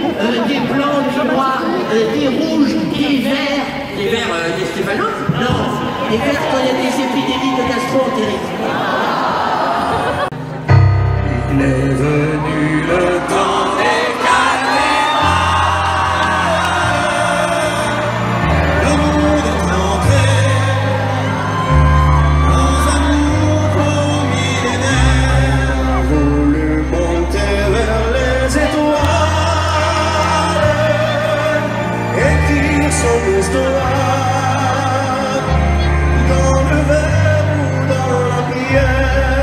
des blancs, des noirs, des rouges, des verts. Des verts des Stéphanos? Non, des verts quand il y a des épidémies de gastro-entérite. Il est venu le temps des caméras. Le monde est entré dans un nouveau millénaire. A voulu monter vers les étoiles, écrire son histoire dans le verbe ou dans la prière.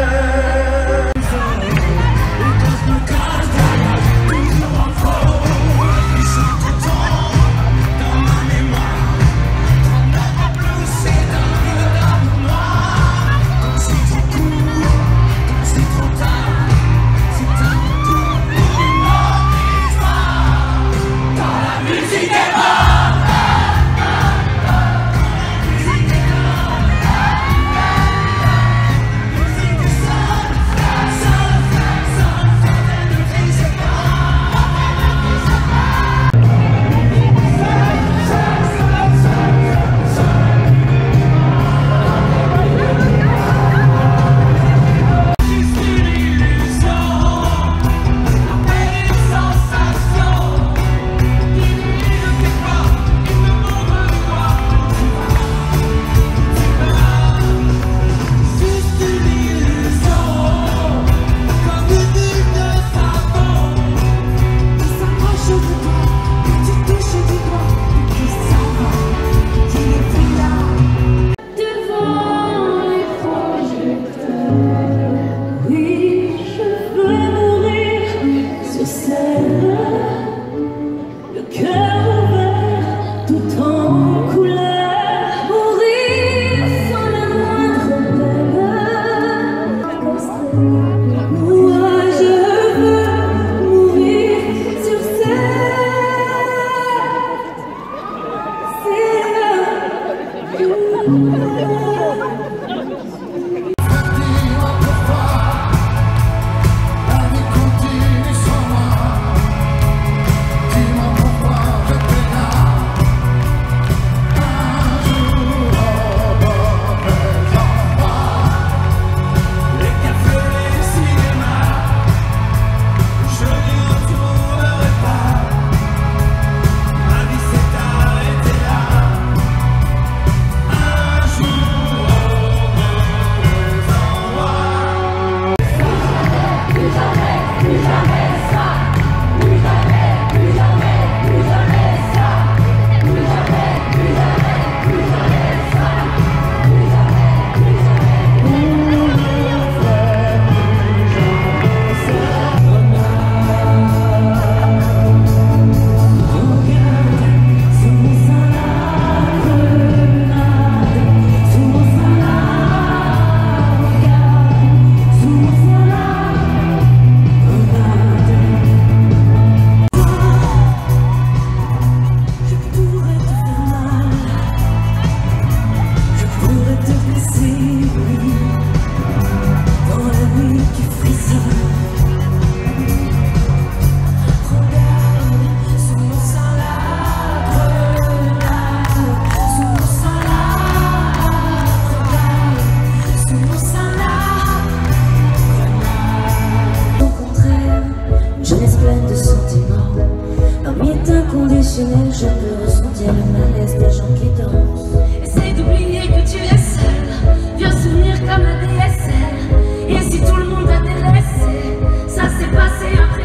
Je peux ressentir le malaise des gens qui dansent. Essaye d'oublier que tu es seul. Viens souvenir comme un DSL. Et si tout le monde t'a délaissé, ça s'est passé après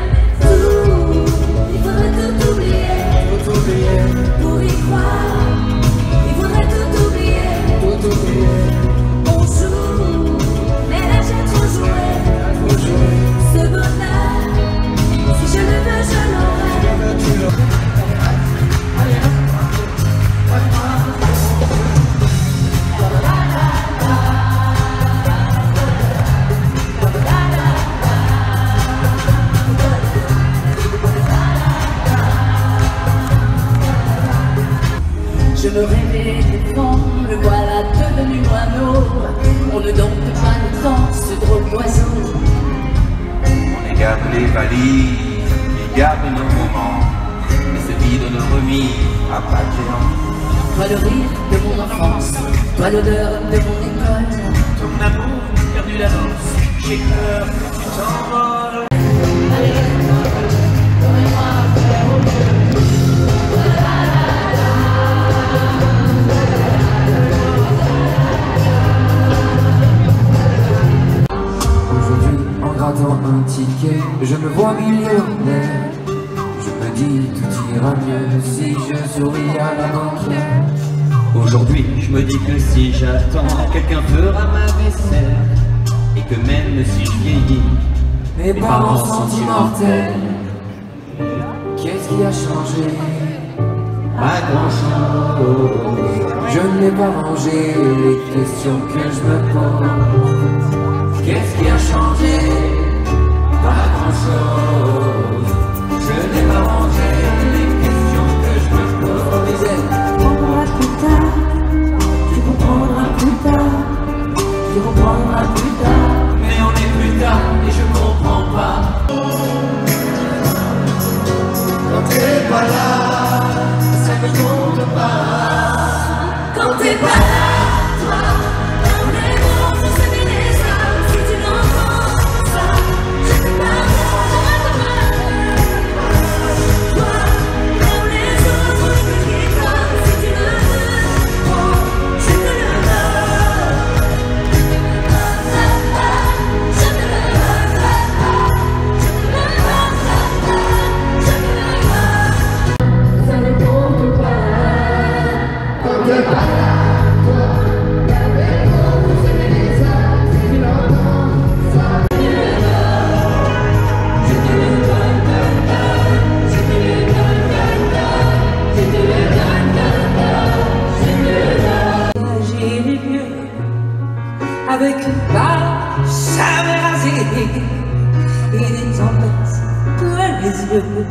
tout. Il faudrait tout oublier pour y croire. Il faudrait tout oublier. On joue, mais là j'ai trop joué. Ce bonheur, si je le veux, je l'aurai. Je me rêvais d'éléphant, le voilà devenu moineau. On ne dompte pas le temps, ce drôle d'oiseau. On garde les valises, il garde nos moments. se vide de remis à pas de géant. Toi le rire de mon enfance, toi l'odeur de mon école, Ton amour perdu d'avance, j'ai peur que tu t'envoles. Aujourd'hui, en grattant un ticket, je me vois millionnaire. Je me dis tout ira mieux si je souris à la banquière. Aujourd'hui, je me dis que si j'attends, quelqu'un fera ma vaisselle. Et que même si je vieillis, Mes parents sont immortels. Qu'est-ce qui a changé? pas grand chose. Je n'ai pas rangé les questions que je me pose. Qu'est-ce qui a changé? Pas grand chose. Je n'ai pas rangé les questions que je me pose. Tu comprendras plus tard, tu comprendras plus tard, tu comprendras plus tard. Mais on est plus tard et je comprends pas. Quand t'es pas là, ça ne compte pas. Quand t'es pas là, toi, on est bon pour s'aimer les âmes. Si tu l'entends, ça, je te pardonne. Toi, comme les autres, je te comme si tu le veux. Oh, je te le donne. Je te le donne. Je te le donne. Ça ne compte pas. Quand t'es pas là, toi, t'avais bon pour s'aimer les âmes. Si tu l'entends, ça. j'irai mieux avec une barre jamais rasée et des tempêtes plein les yeux.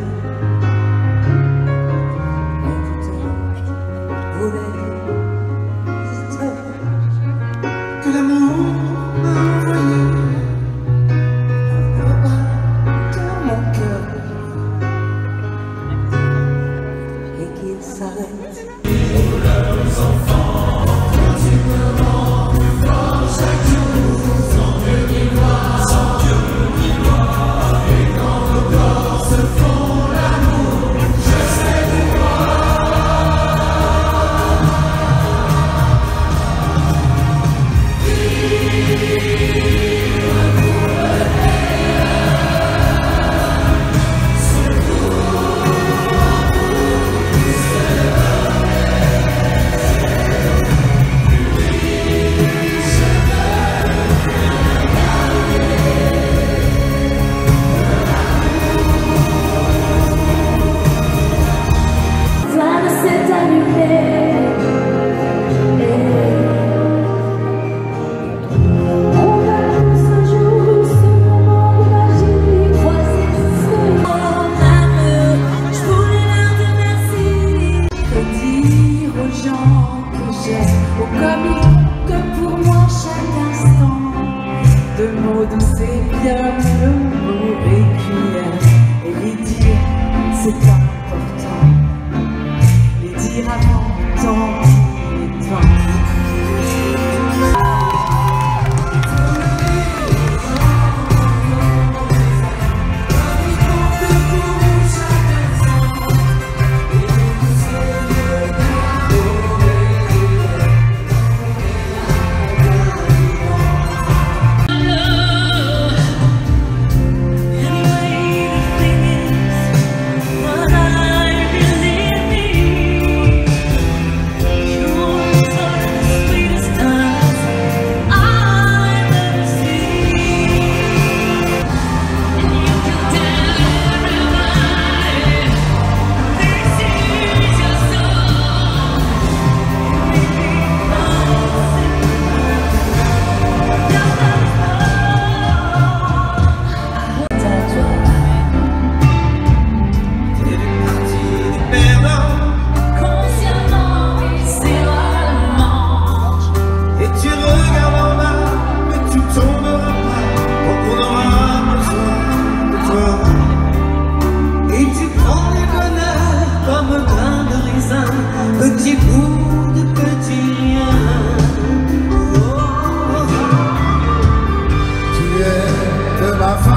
Que l'amour m'a envoyé. Dans mon cœur et qu'il s'arrête. Se font la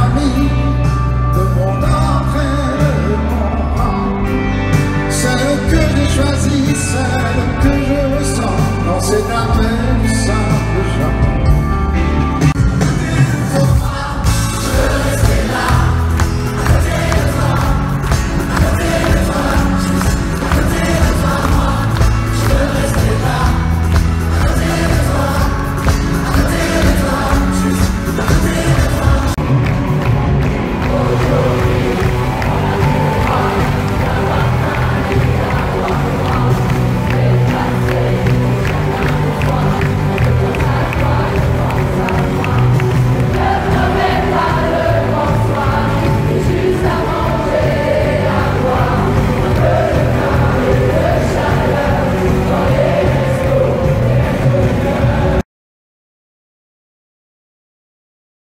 famille.